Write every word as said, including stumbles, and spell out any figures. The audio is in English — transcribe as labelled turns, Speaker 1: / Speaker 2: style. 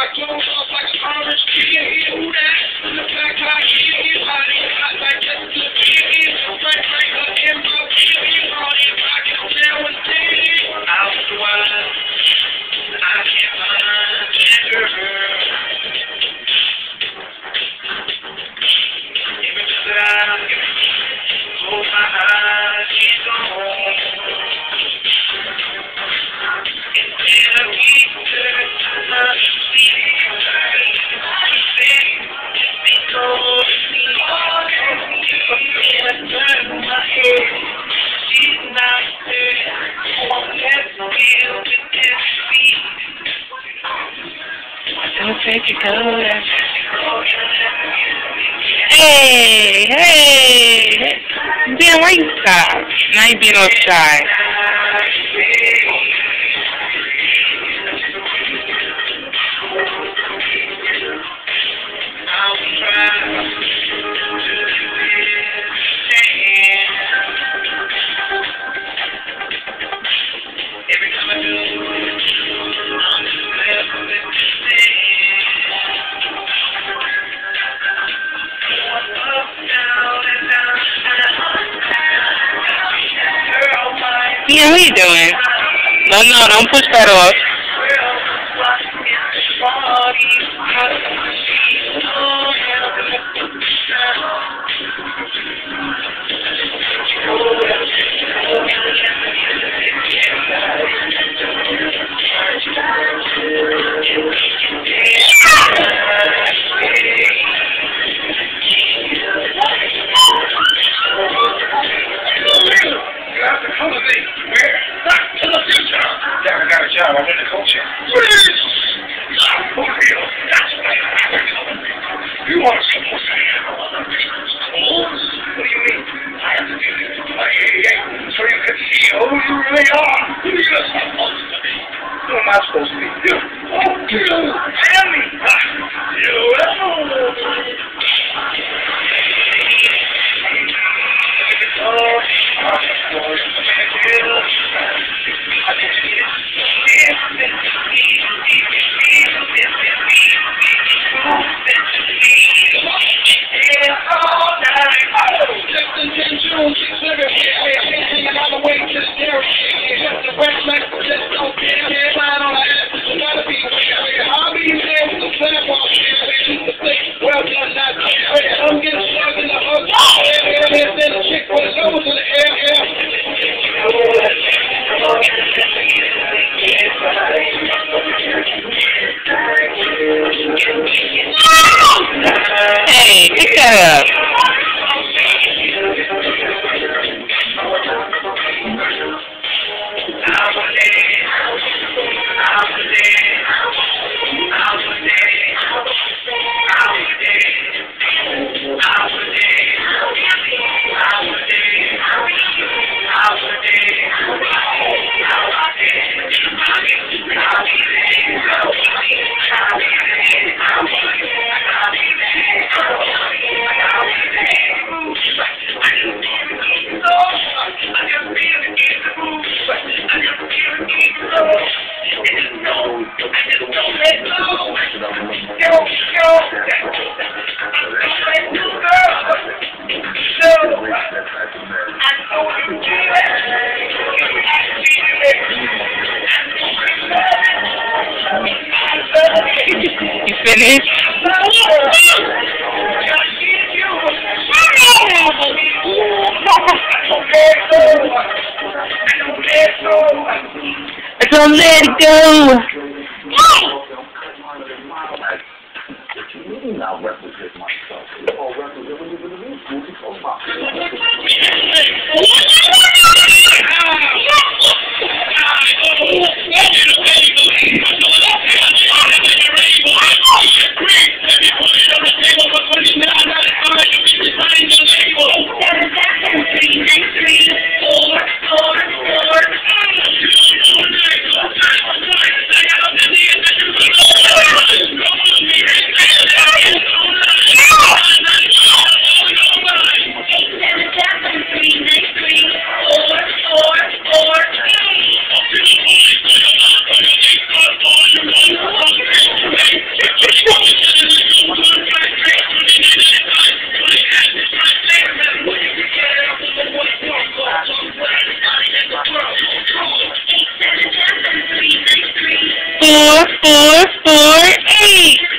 Speaker 1: my clothes off like an orange tree. Yeah, who that? The black guy, yeah, yeah, body hot like that. Yeah, yeah, right, right, uh, in my wheel, yeah, all in pocket, down with things. I was the one, I can't find that girl. Every time I close my eyes, she's gone. Don't take your coat off. Hey, hey, Dionne, why you stop? Now you being all shy. Every time I do, I'm just left with this. Yeah, what are you doing? No, no, don't push that off. I went to coaching. You want to support me? What do you mean? I have to do this. So you can see who you really are. Who you're supposed to be. Who am I supposed to be? You. Oh, you. Tell me. You. Oh, I'm getting stuck in the hug. And then the chick put his nose in the air. Hey, pick that up. You finished? Don't let it go. Now represent myself. I'll represent when you're going to be talking about. four, four, four, eight.